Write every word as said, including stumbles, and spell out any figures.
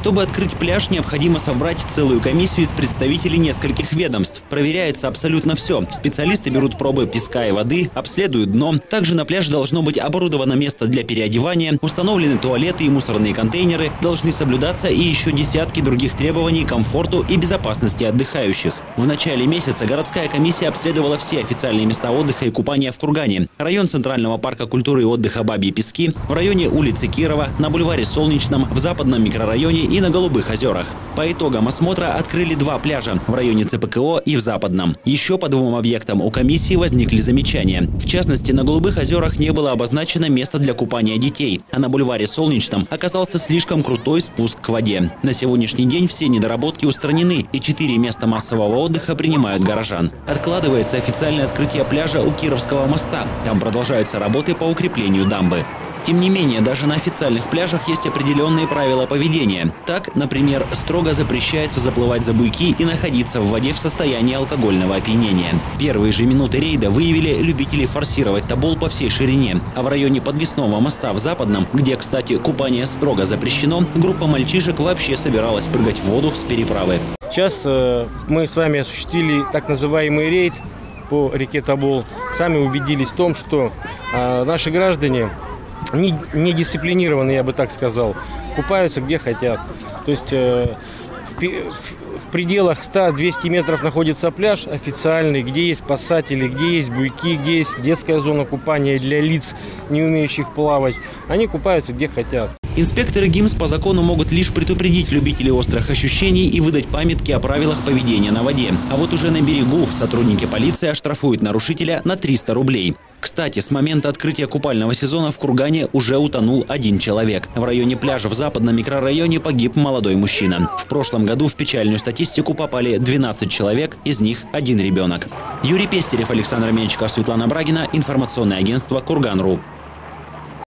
Чтобы открыть пляж, необходимо собрать целую комиссию из представителей нескольких ведомств. Проверяется абсолютно все. Специалисты берут пробы песка и воды, обследуют дно. Также на пляже должно быть оборудовано место для переодевания, установлены туалеты и мусорные контейнеры, должны соблюдаться и еще десятки других требований к комфорту и безопасности отдыхающих. В начале месяца городская комиссия обследовала все официальные места отдыха и купания в Кургане. Район Центрального парка культуры и отдыха «Бабьи пески», в районе улицы Кирова, на бульваре Солнечном, в западном микрорайоне и на Голубых озерах. По итогам осмотра открыли два пляжа в районе ЦПКО и в западном. Еще по двум объектам у комиссии возникли замечания. В частности, на Голубых озерах не было обозначено место для купания детей, а на бульваре Солнечном оказался слишком крутой спуск к воде. На сегодняшний день все недоработки устранены, и четыре места массового отдыха принимают горожан. Откладывается официальное открытие пляжа у Кировского моста. Там продолжаются работы по укреплению дамбы. Тем не менее, даже на официальных пляжах есть определенные правила поведения. Так, например, строго запрещается заплывать за буйки и находиться в воде в состоянии алкогольного опьянения. Первые же минуты рейда выявили любителей форсировать тобол по всей ширине. А в районе подвесного моста в Западном, где, кстати, купание строго запрещено, группа мальчишек вообще собиралась прыгать в воду с переправы. Сейчас э, мы с вами осуществили так называемый рейд по реке Тобол. Сами убедились в том, что э, наши граждане Не, не дисциплинированные, я бы так сказал, купаются где хотят. То есть э, в, в, в пределах ста-двухсот метров находится пляж официальный, где есть спасатели, где есть буйки, где есть детская зона купания для лиц, не умеющих плавать. Они купаются где хотят. Инспекторы ГИМС по закону могут лишь предупредить любителей острых ощущений и выдать памятки о правилах поведения на воде. А вот уже на берегу сотрудники полиции оштрафуют нарушителя на триста рублей. Кстати, с момента открытия купального сезона в Кургане уже утонул один человек. В районе пляжа в западном микрорайоне погиб молодой мужчина. В прошлом году в печальную статистику попали двенадцать человек, из них один ребенок. Юрий Пестерев, Александр Менчиков, Светлана Брагина. Информационное агентство «Курган.ру».